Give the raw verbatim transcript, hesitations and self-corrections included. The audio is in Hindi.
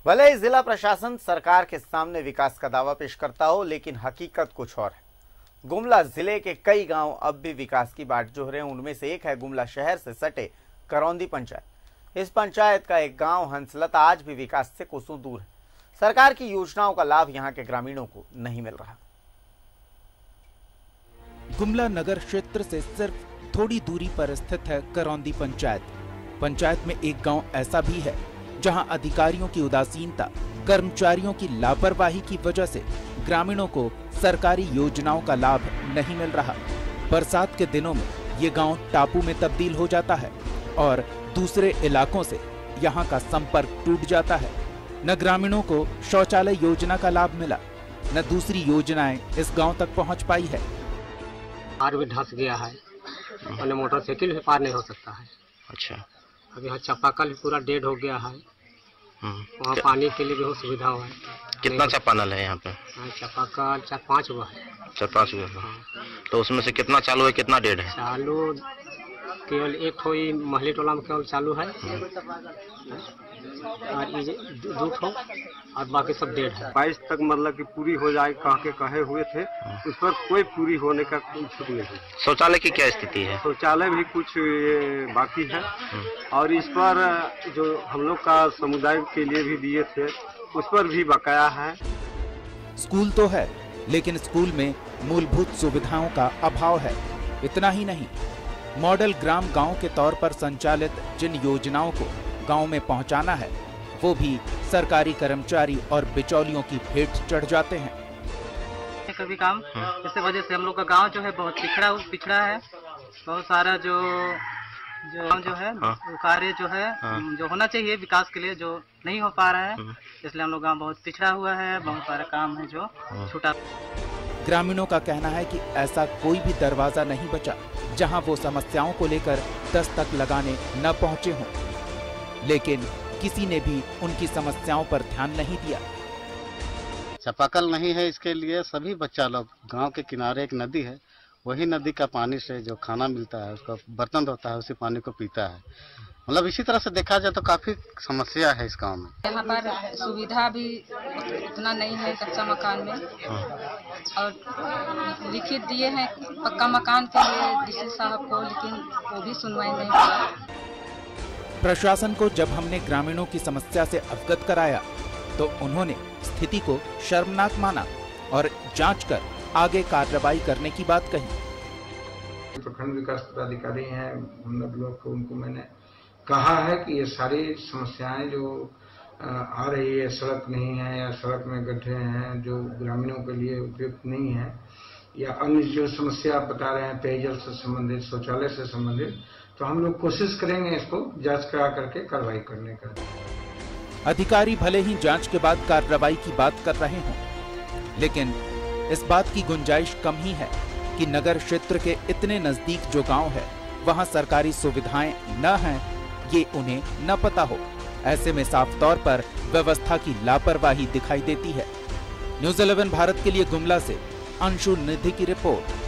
भले ही जिला प्रशासन सरकार के सामने विकास का दावा पेश करता हो, लेकिन हकीकत कुछ और है। गुमला जिले के कई गांव अब भी विकास की बाट जोह रहे हैं। उनमें से एक है गुमला शहर से सटे करौंदी पंचायत। इस पंचायत का एक गांव हंसलता आज भी विकास से कोसों दूर है। सरकार की योजनाओं का लाभ यहां के ग्रामीणों को नहीं मिल रहा। गुमला नगर क्षेत्र से सिर्फ थोड़ी दूरी पर स्थित है करौंदी पंचायत। पंचायत में एक गांव ऐसा भी है जहां अधिकारियों की उदासीनता, कर्मचारियों की लापरवाही की वजह से ग्रामीणों को सरकारी योजनाओं का लाभ नहीं मिल रहा। बरसात के दिनों में ये गांव टापू में तब्दील हो जाता है और दूसरे इलाकों से यहां का संपर्क टूट जाता है। न ग्रामीणों को शौचालय योजना का लाभ मिला, न दूसरी योजनाएं इस गांव तक पहुंच पाई है। पार भी धंस गया है और मोटरसाइकिल भी पार नहीं हो सकता है। अच्छा, अभी यहाँ चापाकल भी पूरा डेड हो गया है। वहाँ पानी के लिए बहुत सुविधा हुआ है। कितना चापाकल है यहाँ पे? चापाकल चार पाँच हुआ है। चार पाँच हुआ है। तो उसमें से कितना चालू है, कितना डेड है? चालू केवल एक ठो महली टोला में केवल चालू है और ये दो ठो और बाकी सब डेड है। बाईस तक मतलब कि पूरी हो जाए कह के कहे हुए थे, उस पर कोई पूरी होने का कोई छूट नहीं। शौचालय की क्या स्थिति है? शौचालय भी कुछ बाकी है और इस पर जो हम लोग का समुदाय के लिए भी दिए थे उस पर भी बकाया है। स्कूल तो है, लेकिन स्कूल में मूलभूत सुविधाओं का अभाव है। इतना ही नहीं, मॉडल ग्राम गांव के तौर पर संचालित जिन योजनाओं को गांव में पहुंचाना है वो भी सरकारी कर्मचारी और बिचौलियों की भेंट चढ़ जाते हैं। कभी काम इस वजह से हम लोग का गांव जो है बहुत पिछड़ा पिछड़ा है। बहुत सारा जो जो जो है कार्य जो है जो होना चाहिए विकास के लिए जो नहीं हो पा रहा है, इसलिए हम लोग गांव बहुत पिछड़ा हुआ है। बहुत सारा काम है जो छूटा। ग्रामीणों का कहना है कि ऐसा कोई भी दरवाजा नहीं बचा जहां वो समस्याओं को लेकर दस्तक लगाने न पहुंचे हों, लेकिन किसी ने भी उनकी समस्याओं पर ध्यान नहीं दिया। चापाकल नहीं है, इसके लिए सभी बच्चा लोग गांव के किनारे एक नदी है, वही नदी का पानी से जो खाना मिलता है, उसका बर्तन धोता है, उसी पानी को पीता है। मतलब इसी तरह से देखा जाए तो काफी समस्या है इस गांव में। यहाँ पर सुविधा भी उतना नहीं है कच्चा मकान में, और लिखित दिए हैं पक्का मकान के लिए डीसी साहब को, लेकिन वो भी सुनवाई नहीं की। प्रशासन को जब हमने ग्रामीणों की समस्या से अवगत कराया तो उन्होंने स्थिति को शर्मनाक माना और जांच कर आगे कार्रवाई करने की बात कही। प्रखंड विकास पदाधिकारी हैं हम लोग को, उनको मैंने कहा है कि ये सारी समस्याएं जो आ रही है, सड़क नहीं है या सड़क में गड्ढे हैं जो ग्रामीणों के लिए उपयुक्त नहीं है, या अन्य जो समस्या आप बता रहे हैं पेयजल से संबंधित, शौचालय से संबंधित, तो हम लोग कोशिश करेंगे इसको जांच करा करके कार्रवाई करने का। अधिकारी भले ही जांच के बाद कार्रवाई की बात कर रहे हों, लेकिन इस बात की गुंजाइश कम ही है कि नगर क्षेत्र के इतने नजदीक जो गांव है वहां सरकारी सुविधाएं न हैं, ये उन्हें न पता हो। ऐसे में साफ तौर पर व्यवस्था की लापरवाही दिखाई देती है। न्यूज़ इलेवन भारत के लिए गुमला से अंशु निधि की रिपोर्ट।